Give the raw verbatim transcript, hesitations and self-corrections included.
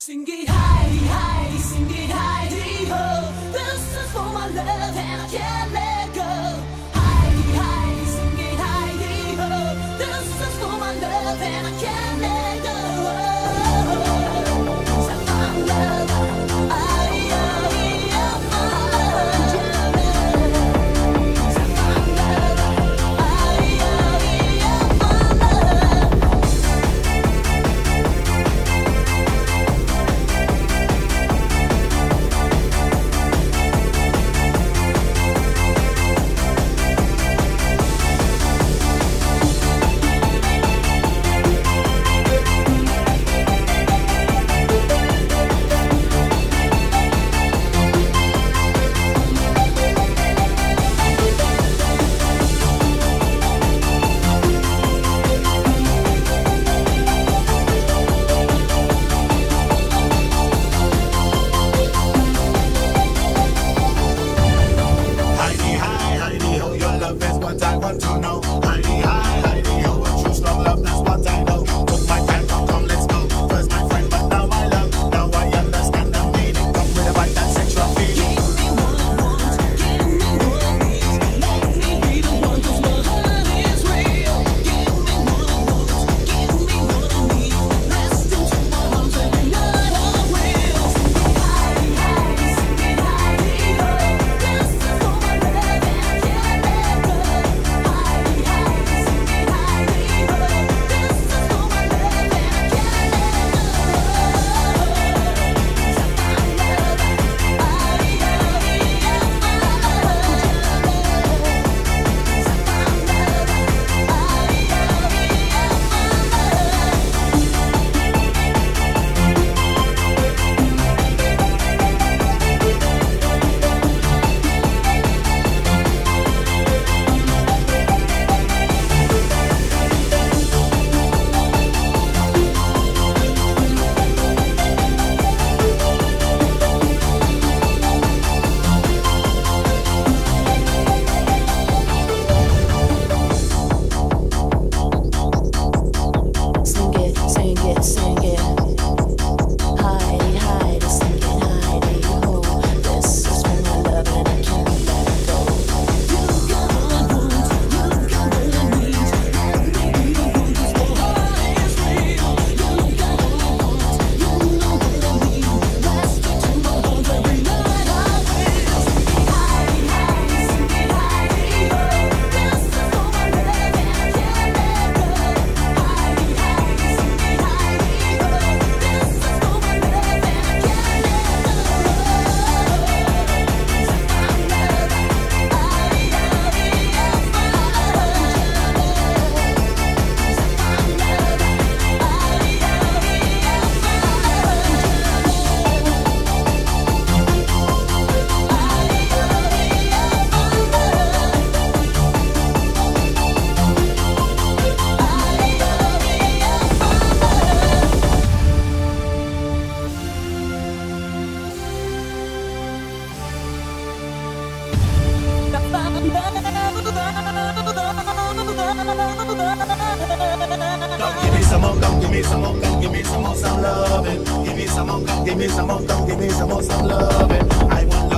Sing it Heidi, Heidi, sing it Heidi ho. This is for my love and I can't let go. Heidi, Heidi, sing it Heidi ho. This is for my love and I can't let go. So my love, I, I, I, my love. So my love, I, I, I, my love. Come give me some more, come give me some more, come give me some more, some loving. Give me some more, come give me some more, come give me some more, some loving. I want